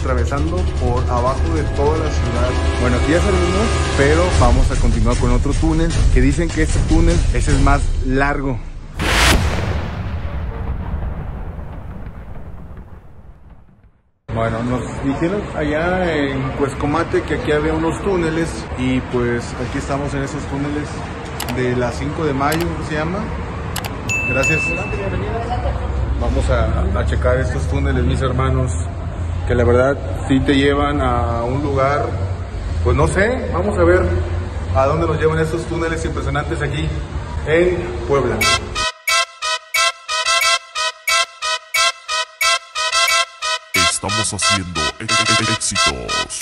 atravesando por abajo de toda la ciudad. Bueno, aquí ya salimos, pero vamos a continuar con otro túnel, que dicen que este túnel es el más largo. Bueno, nos dijeron allá en Cuescomate que aquí había unos túneles y pues aquí estamos en esos túneles de la 5 de mayo, ¿cómo se llama? Gracias. Vamos a checar estos túneles, mis hermanos, que la verdad sí te llevan a un lugar, pues no sé, vamos a ver a dónde nos llevan estos túneles impresionantes aquí en Puebla. Estamos haciendo éxitos.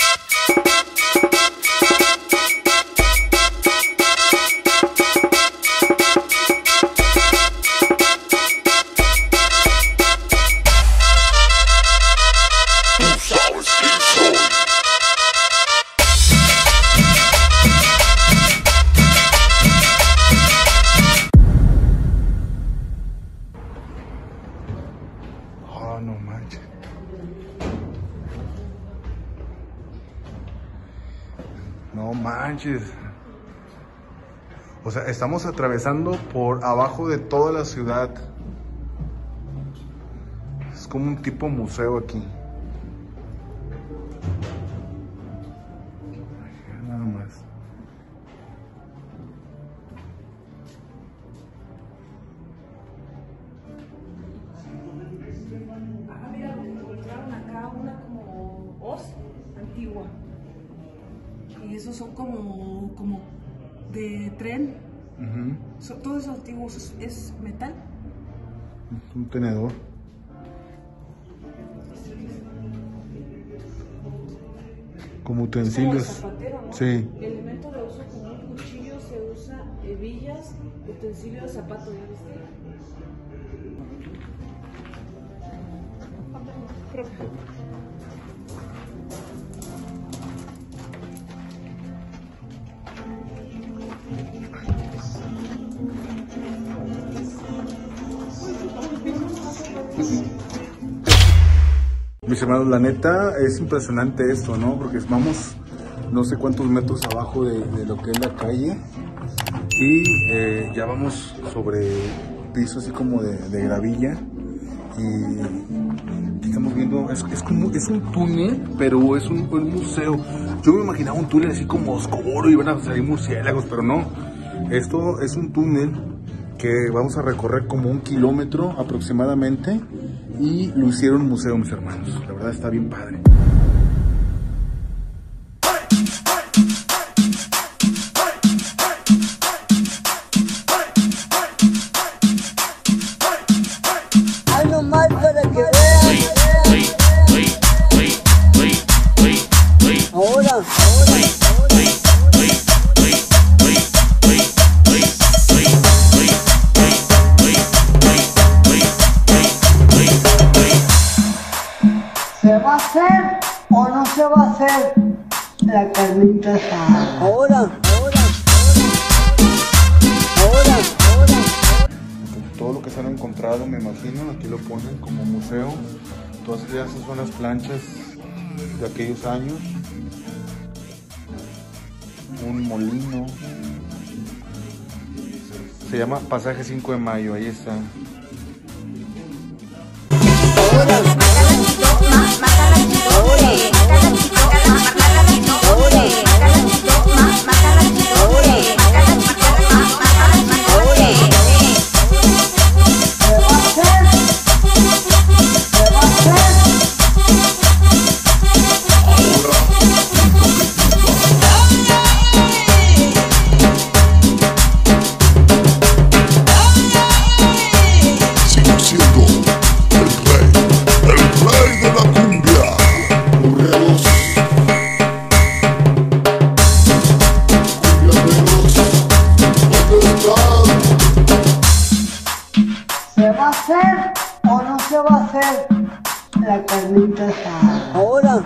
Oh, no manches. No manches. O sea, estamos atravesando por abajo de toda la ciudad. Es como un tipo museo aquí. Nada más. Mira, encontraron acá una como hoz antigua. Y esos son como de tren. Todo eso antiguo es metal. Es un tenedor. Como utensilios. Es como el zapatero, ¿no? Sí. Elemento de uso como un cuchillo se usa, hebillas, utensilio de zapato, ¿ya viste? Mis hermanos, la neta es impresionante esto, ¿no? Porque vamos no sé cuántos metros abajo de lo que es la calle y ya vamos sobre piso así como de gravilla y estamos viendo, es un túnel, pero es un museo. Yo me imaginaba un túnel así como oscuro y van a salir murciélagos, pero no. Esto es un túnel que vamos a recorrer como 1 kilómetro aproximadamente y lo hicieron museo, mis hermanos. La verdad está bien padre. Ay, nomás para que vean. Ahora. ¿Se va a hacer o no se va a hacer la carnita asada? Ahora. Todo lo que se han encontrado, me imagino, aquí lo ponen como museo. Todas esas son las planchas de aquellos años. Un molino. Se llama Pasaje 5 de Mayo, ahí está. La carnita asada. Ahora.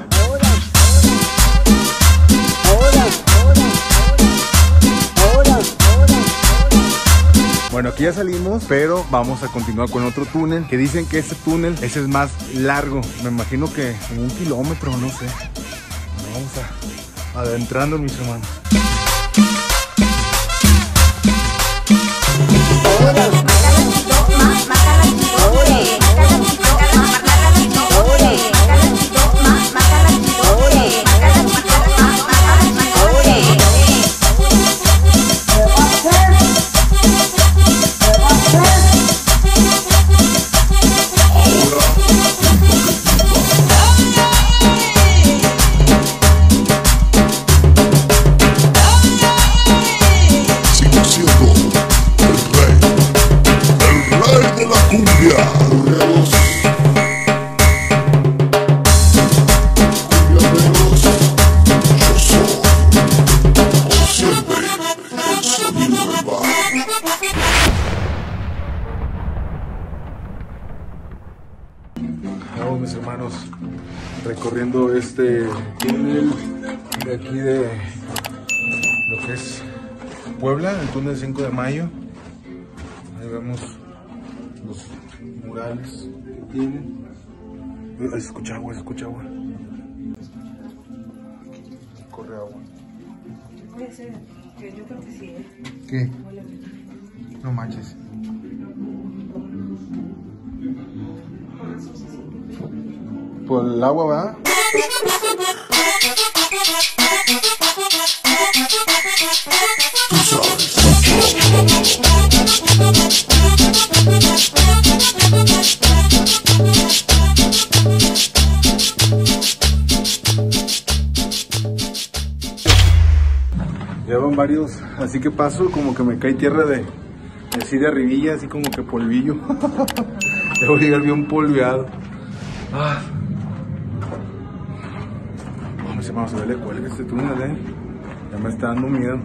Bueno, aquí ya salimos, pero vamos a continuar con otro túnel, que dicen que este túnel, ese es más largo. Me imagino que como 1 kilómetro, no sé. Vamos adentrando, mis hermanos. Vamos, mis hermanos, recorriendo este túnel de aquí de lo que es Puebla, el túnel 5 de Mayo. Ahí vemos los murales que tienen. Ahí se escucha agua, se escucha agua. Corre agua. Puede ser, que yo creo que sí. ¿Qué? No manches. Por el agua, ¿verdad? Tú sabes. Ya van varios, así que paso como que me cae tierra de así de arribilla, así como que polvillo. Ya voy a llegar bien polveado. Ah. Vamos, hermanos, a verle cuelga este túnel, ya me está dando miedo.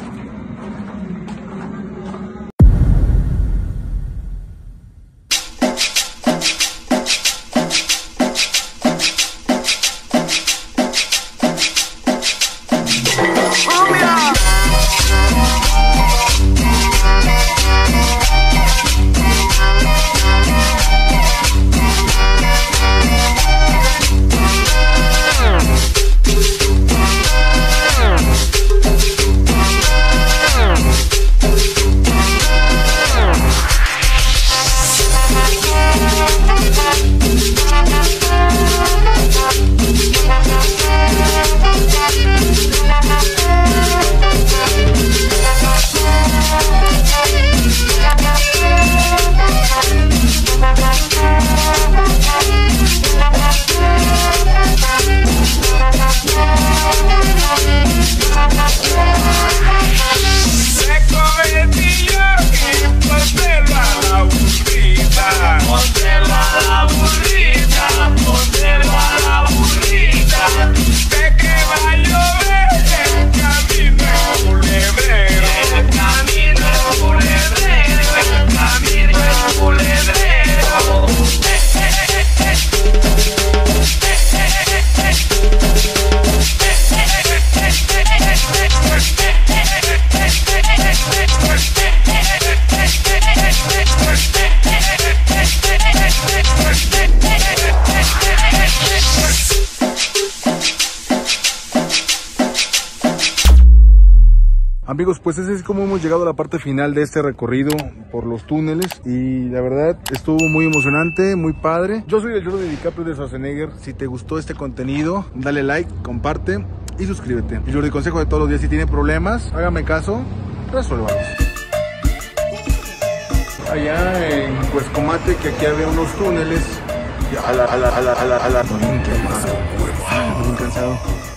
Amigos, pues ese es como hemos llegado a la parte final de este recorrido por los túneles y la verdad estuvo muy emocionante, muy padre. Yo soy el Jordi DiCaprio de Schwarzenegger. Si te gustó este contenido, dale like, comparte y suscríbete. El Jordi consejo de todos los días: si tiene problemas, hágame caso, resuélvalos. Allá en Cuescomate, que aquí había unos túneles, estoy bien cansado.